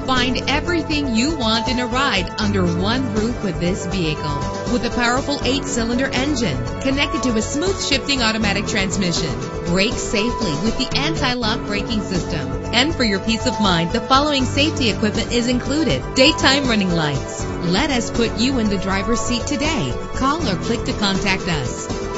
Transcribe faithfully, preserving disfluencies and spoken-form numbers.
Find everything you want in a ride under one roof with this vehicle. With a powerful eight-cylinder engine connected to a smooth shifting automatic transmission. Brake safely with the anti-lock braking system. And for your peace of mind, the following safety equipment is included: daytime running lights. Let us put you in the driver's seat today. Call or click to contact us.